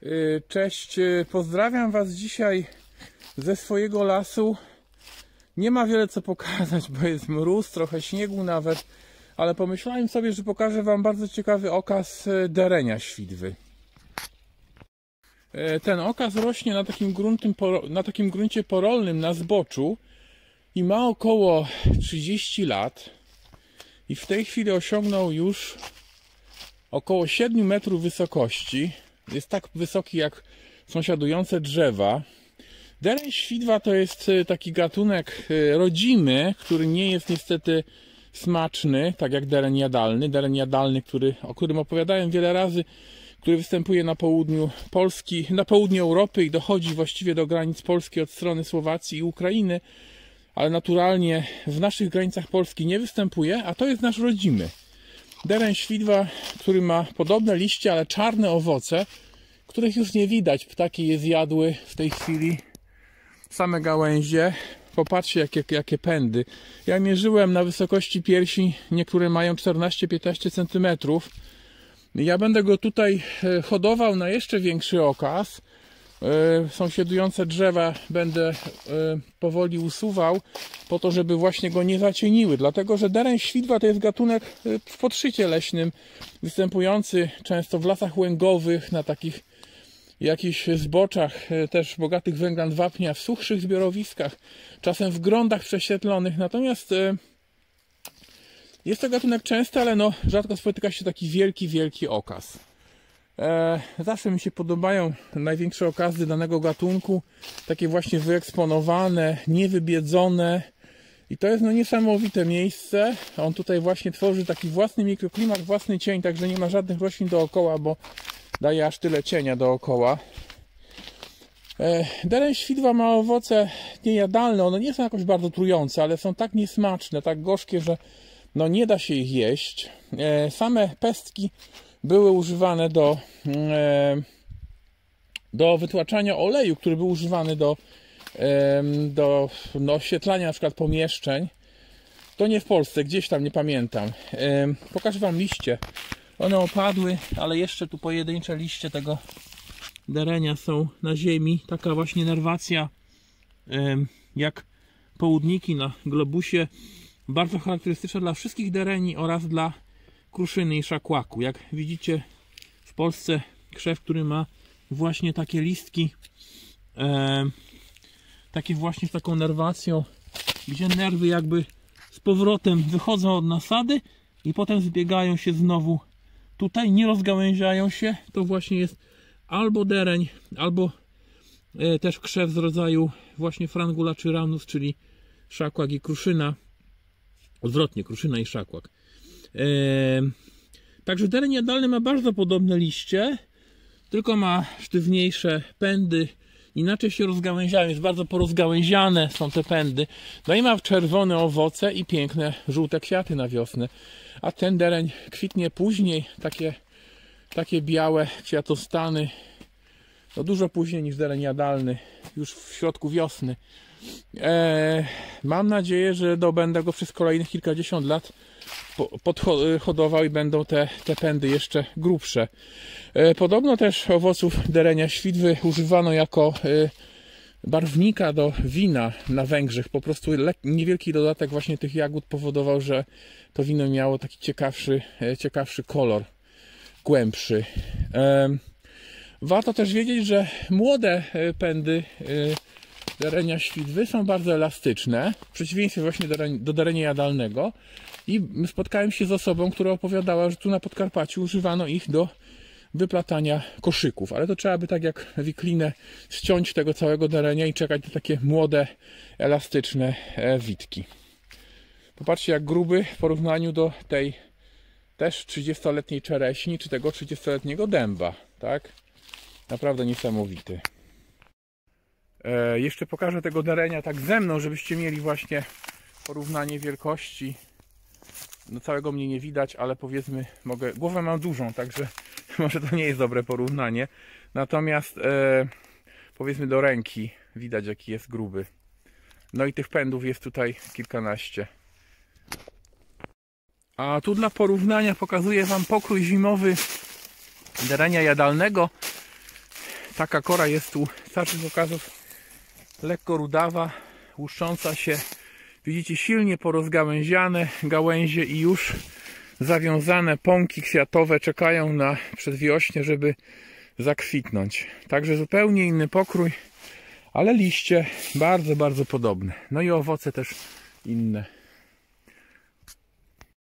Cześć, pozdrawiam Was dzisiaj ze swojego lasu. Nie ma wiele co pokazać, bo jest mróz, trochę śniegu nawet, ale pomyślałem sobie, że pokażę Wam bardzo ciekawy okaz derenia świdwy. Ten okaz rośnie na takim gruncie porolnym na zboczu i ma około 30 lat i w tej chwili osiągnął już około 7 metrów wysokości. Jest tak wysoki jak sąsiadujące drzewa. Dereń świdwa to jest taki gatunek rodzimy, który nie jest niestety smaczny, tak jak dereń jadalny. Dereń jadalny, o którym opowiadałem wiele razy, który występuje na południu Polski, na południu Europy i dochodzi właściwie do granic Polski od strony Słowacji i Ukrainy, ale naturalnie w naszych granicach Polski nie występuje, a to jest nasz rodzimy. Dereń świdwa, który ma podobne liście, ale czarne owoce, których już nie widać. Ptaki je zjadły w tej chwili. Same gałęzie. Popatrzcie, jakie pędy. Ja mierzyłem na wysokości piersi. Niektóre mają 14-15 cm. Ja będę go tutaj hodował na jeszcze większy okaz. Sąsiadujące drzewa będę powoli usuwał po to, żeby właśnie go nie zacieniły, dlatego że dereń świdwa to jest gatunek w podszycie leśnym występujący często w lasach łęgowych, na takich jakichś zboczach też bogatych węglan wapnia, w suchszych zbiorowiskach, czasem w grondach prześwietlonych. Natomiast jest to gatunek częsty, ale no rzadko spotyka się taki wielki okaz. Zawsze mi się podobają największe okazy danego gatunku, takie właśnie wyeksponowane, niewybiedzone, i to jest no niesamowite miejsce. On tutaj właśnie tworzy taki własny mikroklimat, własny cień, także nie ma żadnych roślin dookoła, bo daje aż tyle cienia dookoła. Dereń świdwa ma owoce niejadalne, one nie są jakoś bardzo trujące, ale są tak niesmaczne, tak gorzkie, że no nie da się ich jeść. Same pestki były używane do wytłaczania oleju, który był używany do oświetlania na przykład pomieszczeń. To nie w Polsce, gdzieś tam, nie pamiętam. Pokażę Wam liście. One opadły, ale jeszcze tu pojedyncze liście tego derenia są na ziemi. Taka właśnie nerwacja jak południki na globusie. Bardzo charakterystyczna dla wszystkich dereni oraz dla kruszyny i szakłaku. Jak widzicie, w Polsce krzew, który ma właśnie takie listki, takie właśnie z taką nerwacją, gdzie nerwy jakby z powrotem wychodzą od nasady i potem zbiegają się znowu tutaj, nie rozgałęziają się, to właśnie jest albo dereń, albo też krzew z rodzaju właśnie frangula czy ranus, czyli szakłak i kruszyna. Odwrotnie, kruszyna i szakłak. Także dereń jadalny ma bardzo podobne liście, tylko ma sztywniejsze pędy, inaczej się rozgałęziają, jest bardzo porozgałęziane są te pędy, no i ma czerwone owoce i piękne żółte kwiaty na wiosnę, a ten dereń kwitnie później, takie białe kwiatostany, no dużo później niż dereń jadalny, już w środku wiosny. Mam nadzieję, że dobędę go przez kolejnych kilkadziesiąt lat podhodował i będą te pędy jeszcze grubsze. Podobno też owoców derenia świdwy używano jako barwnika do wina na Węgrzech. Po prostu niewielki dodatek właśnie tych jagód powodował, że to wino miało taki ciekawszy kolor, głębszy. Warto też wiedzieć, że młode pędy derenia świdwy są bardzo elastyczne, w przeciwieństwie właśnie do derenia jadalnego, i spotkałem się z osobą, która opowiadała, że tu na Podkarpaciu używano ich do wyplatania koszyków, ale to trzeba by tak jak wiklinę ściąć tego całego derenia i czekać na takie młode, elastyczne witki. Popatrzcie, jak gruby w porównaniu do tej też 30-letniej czereśni, czy tego 30-letniego dęba, tak? Naprawdę niesamowity. Jeszcze pokażę tego derenia tak ze mną, żebyście mieli właśnie porównanie wielkości. No całego mnie nie widać, ale powiedzmy, głowę mam dużą, także może to nie jest dobre porównanie. Natomiast powiedzmy do ręki widać, jaki jest gruby. No i tych pędów jest tutaj kilkanaście. A tu dla porównania pokazuję Wam pokrój zimowy derenia jadalnego. taka kora jest u starszych okazów lekko rudawa, łuszcząca się. Widzicie, silnie porozgałęziane gałęzie i już zawiązane pąki kwiatowe czekają na przedwiośnie, żeby zakwitnąć. Także zupełnie inny pokrój, ale liście bardzo, bardzo podobne. No i owoce też inne.